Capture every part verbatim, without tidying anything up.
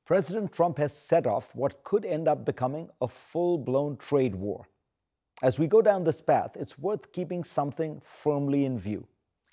President Trump has set off what could end up becoming a full-blown trade war. As we go down this path, it's worth keeping something firmly in view.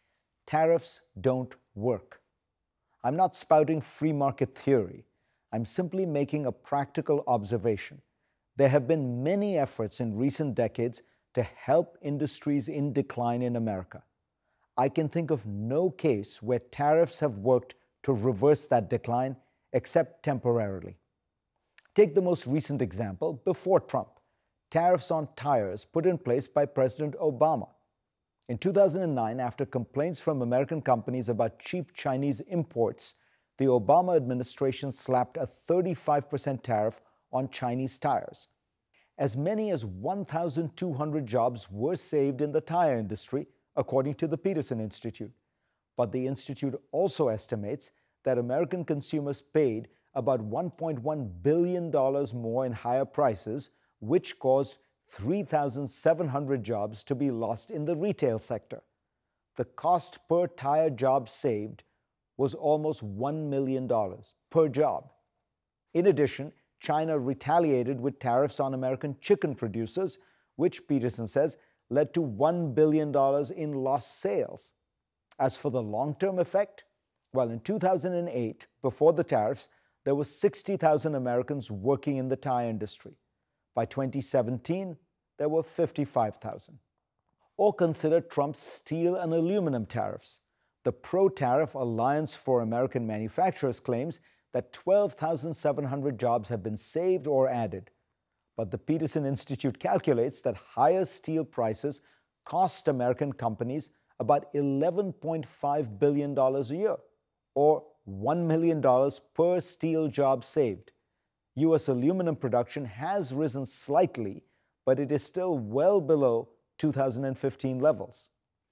Tariffs don't work. I'm not spouting free market theory. I'm simply making a practical observation. There have been many efforts in recent decades to help industries in decline in America. I can think of no case where tariffs have worked to reverse that decline, except temporarily. Take the most recent example before Trump, tariffs on tires put in place by President Obama. In two thousand nine, after complaints from American companies about cheap Chinese imports, the Obama administration slapped a thirty-five percent tariff on Chinese tires. As many as one thousand two hundred jobs were saved in the tire industry, according to the Peterson Institute. But the Institute also estimates that American consumers paid about one point one billion dollars more in higher prices, which caused three thousand seven hundred jobs to be lost in the retail sector. The cost per tire job saved was almost one million dollars per job. In addition, China retaliated with tariffs on American chicken producers, which Peterson says led to one billion dollars in lost sales. As for the long-term effect, well, in two thousand eight, before the tariffs, there were sixty thousand Americans working in the tire industry. By twenty seventeen, there were fifty-five thousand. Or consider Trump's steel and aluminum tariffs. The Pro-Tariff Alliance for American Manufacturers claims that twelve thousand seven hundred jobs have been saved or added. But the Peterson Institute calculates that higher steel prices cost American companies about eleven point five billion dollars a year, or one million dollars per steel job saved. U S aluminum production has risen slightly, but it is still well below two thousand fifteen levels.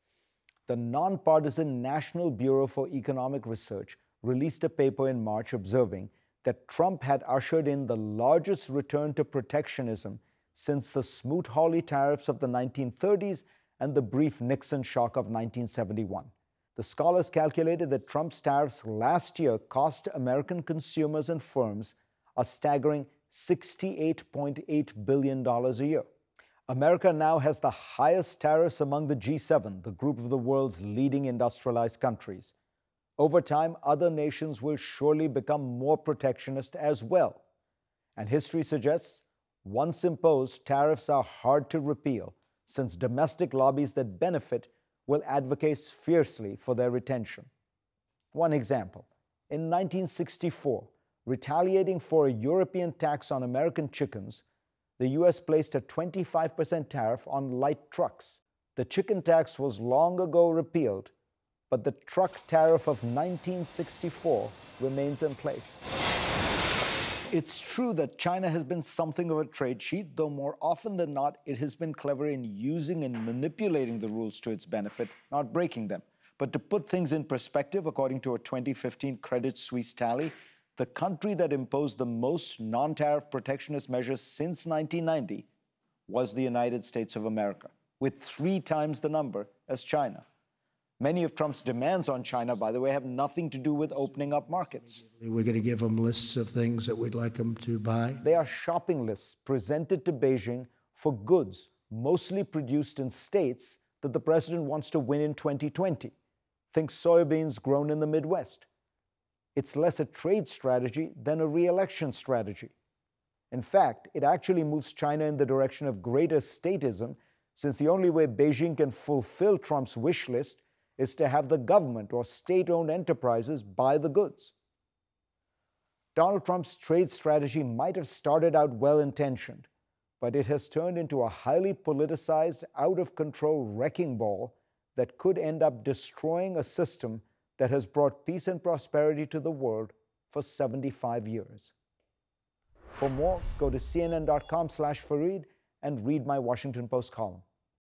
The nonpartisan National Bureau for Economic Research released a paper in March observing that Trump had ushered in the largest return to protectionism since the Smoot-Hawley tariffs of the nineteen thirties and the brief Nixon shock of nineteen seventy-one. The scholars calculated that Trump's tariffs last year cost American consumers and firms a staggering sixty-eight point eight billion dollars a year. America now has the highest tariffs among the G seven, the group of the world's leading industrialized countries. Over time, other nations will surely become more protectionist as well. And history suggests, once imposed, tariffs are hard to repeal, since domestic lobbies that benefit will advocate fiercely for their retention. One example, in nineteen sixty-four, retaliating for a European tax on American chickens, the U S placed a twenty-five percent tariff on light trucks. The chicken tax was long ago repealed, but the truck tariff of nineteen sixty-four remains in place. It's true that China has been something of a trade cheat, though more often than not, it has been clever in using and manipulating the rules to its benefit, not breaking them. But to put things in perspective, according to a twenty fifteen Credit Suisse tally, the country that imposed the most non-tariff protectionist measures since nineteen ninety was the United States of America, with three times the number as China. Many of Trump's demands on China, by the way, have nothing to do with opening up markets. We're going to give them lists of things that we'd like them to buy. They are shopping lists presented to Beijing for goods mostly produced in states that the president wants to win in twenty twenty. Think soybeans grown in the Midwest. It's less a trade strategy than a re-election strategy. In fact, it actually moves China in the direction of greater statism, since the only way Beijing can fulfill Trump's wish list is to have the government or state-owned enterprises buy the goods. Donald Trump's trade strategy might have started out well-intentioned, but it has turned into a highly politicized, out-of-control wrecking ball that could end up destroying a system that has brought peace and prosperity to the world for seventy-five years. For more, go to C N N dot com slash Fareed and read my Washington Post column.